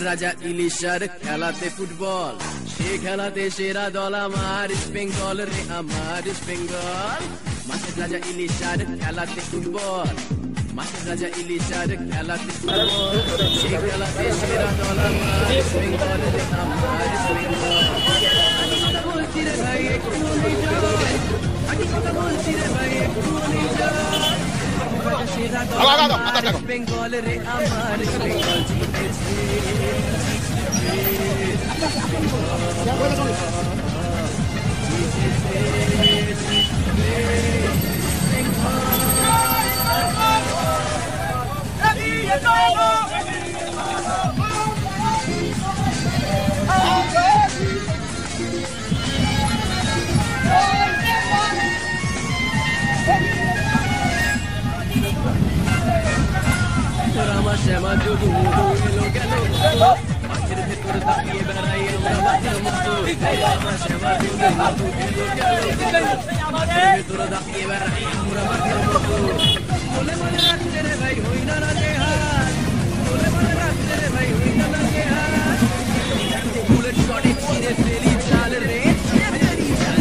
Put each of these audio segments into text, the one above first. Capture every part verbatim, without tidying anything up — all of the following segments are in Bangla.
রাজা ইলিশার খেলাতে ফুটবল, সে খেলাতে সেরা দল আমার ইস্ট বেঙ্গল রে, আমার ইস্ট বেঙ্গল। মাঠের রাজা ইলিশার খেলাতে ফুটবল, মাঠের রাজা ইলিশার খেলাতে ফুটবল, সে খেলাতে সেরা দল আমার ইস্ট বেঙ্গল রে, আমার ইস্ট বেঙ্গল। আমি কথা বলছি রে ভাই একটু নিজয়, আমি কথা বলছি রে ভাই একটু নিজয়। সেরা দল আমার ইস্ট বেঙ্গল রে, আমার ইস্ট বেঙ্গল জিতেছে। রামা শ্যামা যদু এলো গেল, মাঠের ভেতর দাঁড়িয়ে বেড়াই আমরা বাচ্চার মতো। রামা শ্যামা যদু এলো গেল, মাঠের ভেতর দাঁড়িয়ে বেড়াই আমরা বাচ্চার মতো। বলে মনে রাখতে রে ভাই হই না রাজে হাত, বলে মনে রাখতে রে ভাই হই না রাজে হাত। বুলেট শটে ছিঁড়ে ফেলি চাল রে, ফেলি চাল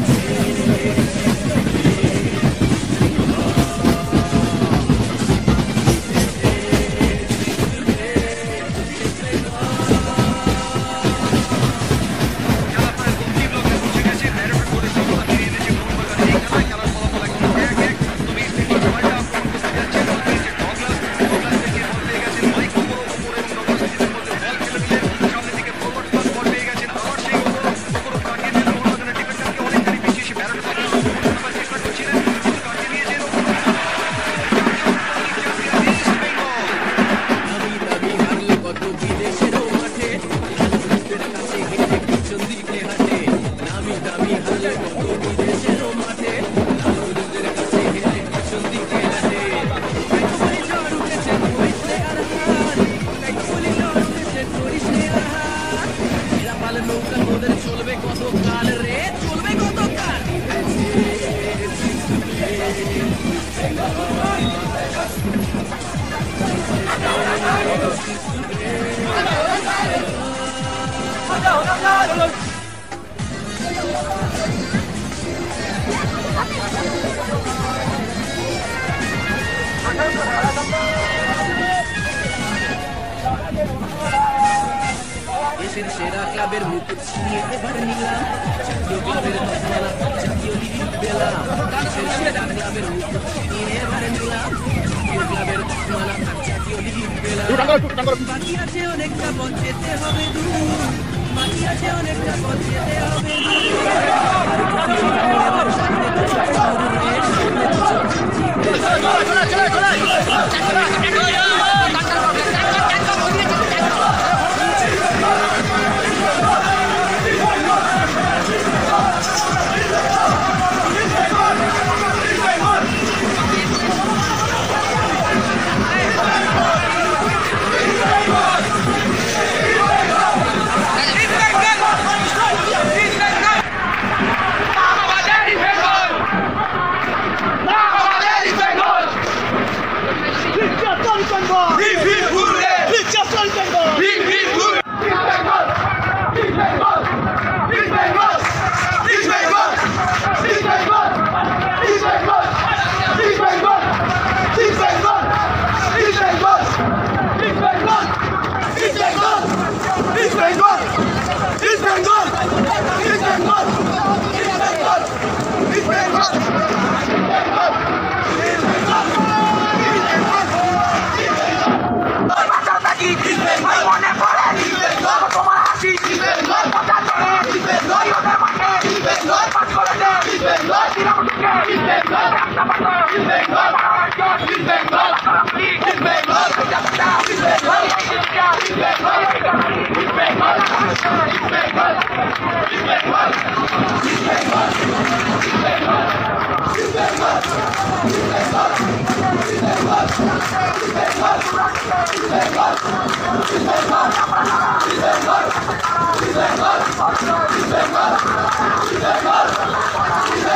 দেশের সেরা ক্লাবের মুকুট ছিনিয়ে এবার নিলাম, জাতীয় ক্লাবের তকমালা জাতীয় লিগ পেলাম। দেশের সেরা ক্লাবের মুকুট ছিনিয়ে এবার নিলাম, জাতীয় ক্লাবের তকমালা জাতীয় লিগ পেলাম। বাকি আছে অনেকটা পথ যেতে হবে দূর, বাকি আছে অনেকটা পথ যেতে হবে দূর। এবার সামনে তো শুরু রে, সামনে তো Bengal!